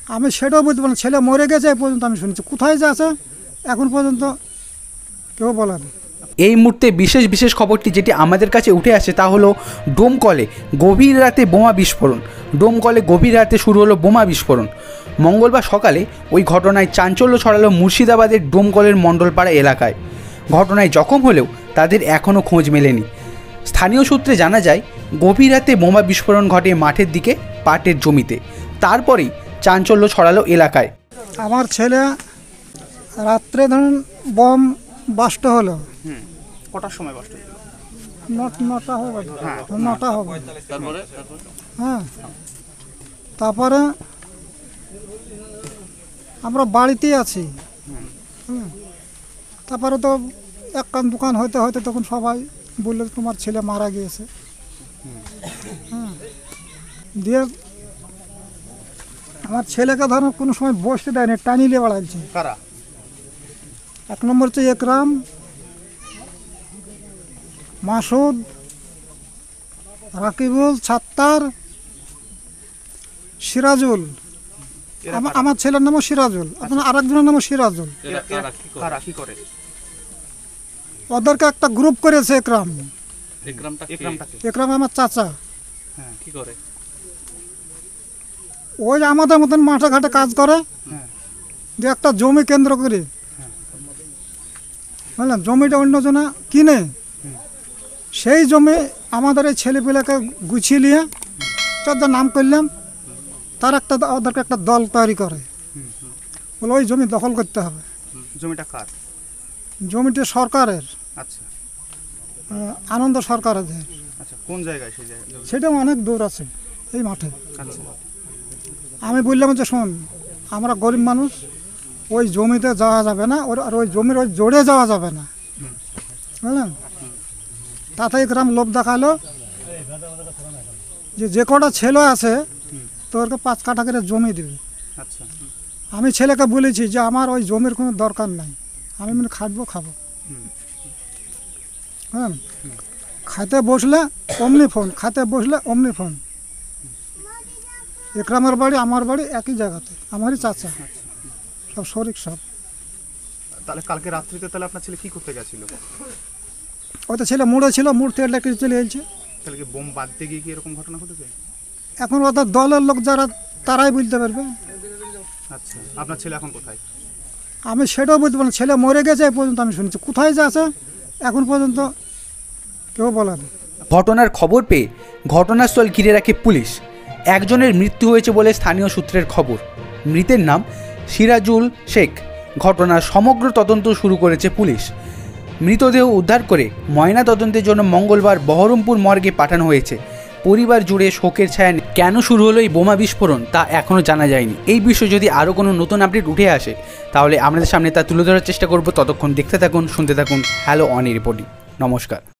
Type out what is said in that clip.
আমি সেটাও বলতে পারি না, ছেলে মরে গেছে এই পর্যন্ত আমি শুনেছি, কোথায় যে আছে এখন পর্যন্ত কেউ বলে না। এই মুহূর্তে বিশেষ বিশেষ খবরটি যেটি আমাদের কাছে উঠে আসে তা হলো ডোমকলে গভীর রাতে বোমা বিস্ফোরণ। ডোমকলে গভীর রাতে শুরু হলো বোমা বিস্ফোরণ। মঙ্গলবার সকালে ওই ঘটনায় চাঞ্চল্য ছড়ালো মুর্শিদাবাদের ডোমকলের মণ্ডলপাড়া এলাকায়। ঘটনায় জখম হলেও তাদের এখনও খোঁজ মেলেনি। স্থানীয় সূত্রে জানা যায় গভীর রাতে বোমা বিস্ফোরণ ঘটে মাঠের দিকে পাটের জমিতে, তারপরেই চাঞ্চল্য ছড়ালো এলাকায়। আমার ছেলে রাত্রে ধরুন বম বাস্ট হলো, কটার সময় বাস্ট হলো? নটা হবে, 9টা হবে। হ্যাঁ, তারপরে আমরা বাড়িতেই আছি। তারপরে তো এক কান দোকান হইতে হইতে তখন সবাই বললো তোমার ছেলে মারা গিয়েছে। হ্যাঁ, দিয়ে আমার ছেলেকে ধরো কোনো সময় বসতে দেয়নি, টানিলে বাড়াইছে। এক নম্বর হচ্ছে একরাম, মাসুদ, রাকিবুল, ছাত্তার, সিরাজুল। আমার ছেলের নামও সিরাজুল, আপনার আরেকজনের নামও সিরাজুল। ওদেরকে একটা গ্রুপ করেছে একরাম। একরাম আমার চাচা। ওই আমাদের মতন মাঠে ঘাটে কাজ করে, যে একটা জমি কেন্দ্র করে বুঝলেন, জমিটা অন্যজনা কিনে সেই জমি আমাদের এই ছেলেপিলাকে গুছিয়ে নিয়ে যার নাম করলাম, তার একটা ওদেরকে একটা দল তৈরি করে, বলে ওই জমি দখল করতে হবে। জমিটা কার? জমিটি সরকারের। আচ্ছা, আনন্দ সরকারের। আচ্ছা, কোন জায়গায়? সেই জায়গায় সেটা অনেক দূর আছে এই মাঠে। আচ্ছা, আমি বললাম যে শোন, আমরা গরিব মানুষ, ওই জমিতে যাওয়া যাবে না, আর ওই জমির ওই জোরে যাওয়া যাবে না, বুঝলেন। তাতে গ্রাম লোভ দেখালো যে কটা ছেলে আছে তোরকে 5 কাঠা করে জমি দেবে। আচ্ছা, আমি ছেলেকে বলেছি যে আমার ওই জমির কোনো দরকার নাই, আমি মানে খাটবো খাবো। হ্যাঁ, খাইতে বসলে অমনি ফোন, খাইতে বসলে অমনি ফোন। একরামের বাড়ি আমার বাড়ি একই জায়গাতে, আমারই চাচা, সব শরিক সব। তাহলে কালকে রাত্রিতে তাহলে আপনার ছেলে কি করতে গেছিল? ওই তো ছেলে মুড়ে ছিল, মুড় থেকে লেগে চলে এসেছে। তাহলে কি বোম বাঁধতে গিয়ে কি এরকম ঘটনা ঘটেছে? এখন ওদের দলের লোক যারা, তারাই বলতে পারবে। আচ্ছা, আপনার ছেলে এখন কোথায়? আমি সেটাও বলতে পারি না, ছেলে মরে গেছে এই পর্যন্ত আমি শুনেছি, কোথায় যে আছে এখন পর্যন্ত কেউ বলে না। ঘটনার খবর পেয়ে ঘটনাস্থল ঘিরে রাখে পুলিশ। একজনের মৃত্যু হয়েছে বলে স্থানীয় সূত্রের খবর। মৃতের নাম সিরাজুল শেখ। ঘটনার সমগ্র তদন্ত শুরু করেছে পুলিশ। মৃতদেহ উদ্ধার করে ময়না তদন্তের জন্য মঙ্গলবার বহরমপুর মর্গে পাঠানো হয়েছে। পরিবার জুড়ে শোকের ছায়া। কেন শুরু হলো এই বোমা বিস্ফোরণ তা এখনও জানা যায়নি। এই বিষয়ে যদি আরও কোনো নতুন আপডেট উঠে আসে তাহলে আমাদের সামনে তা তুলে ধরার চেষ্টা করব। ততক্ষণ দেখতে থাকুন, শুনতে থাকুন হ্যালো অনি রিপোর্টিং। নমস্কার।